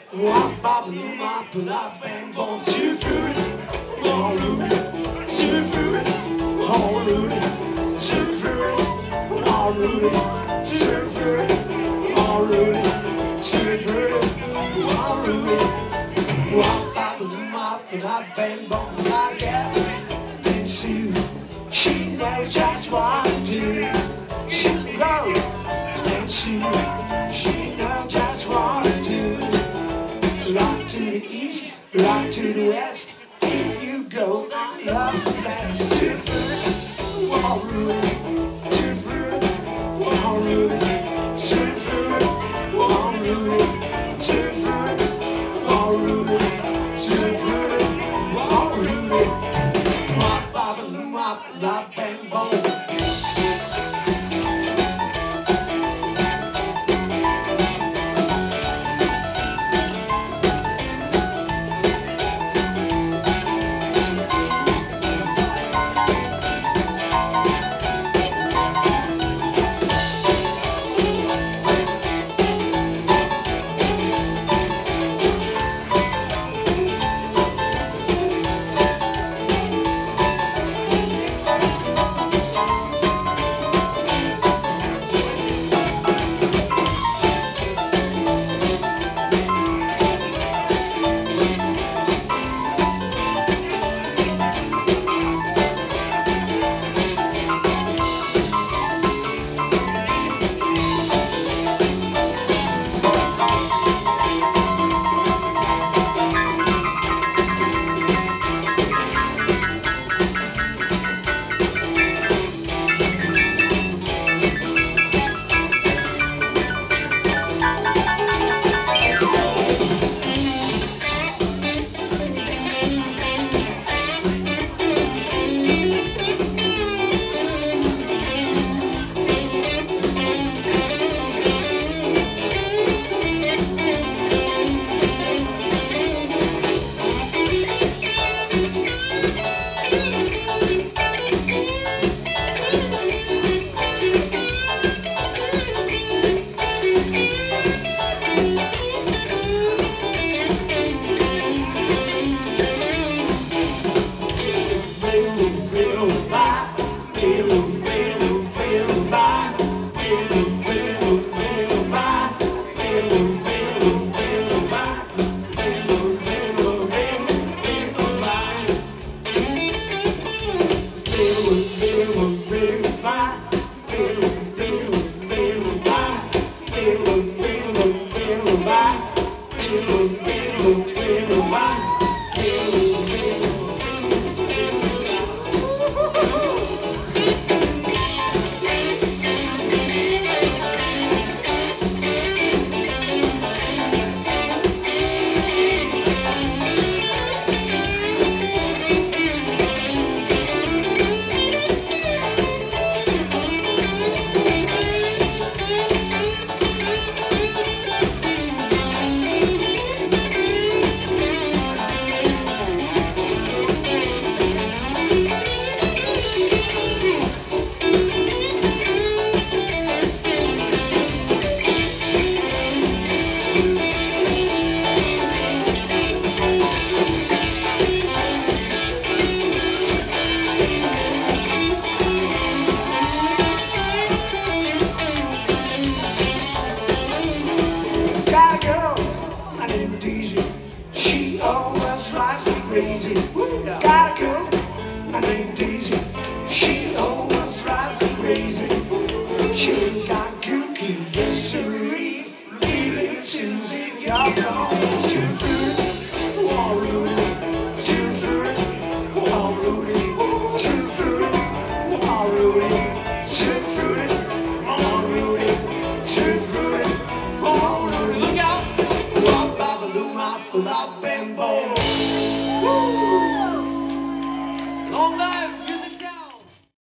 Wop, bop, loom, bop, pull up, bang, boom, shoot through it. All Rudy, shoot through it. All Rudy, shoot through it. All Rudy, shoot through it. All Rudy, shoot through it. All Rudy. Wop, bop, loom, bop, pull up, bang, boom, like that. And she knows just what to do. She knows, and she knows just what to do. Rock to the east, rock to the west. If you go, I love the best. Two fruit, all Rudy. Two fruit, all Rudy. Two fruit, all Rudy. Two fruit, all Rudy. Two fruit, all Rudy. Wop, bop, loom, wop, lop, bang, boom. Crazy. Got a girl, I named Daisy. She always drives me crazy. She got kooky, yes sirree. Really Susie, got gone. Two fruit, all Rudy. Two fruit, all Rudy. Two fruit, all Rudy. Two fruit, all Rudy. Two fruit, all Rudy. Look out! Wop, bop, loom, hop, lop.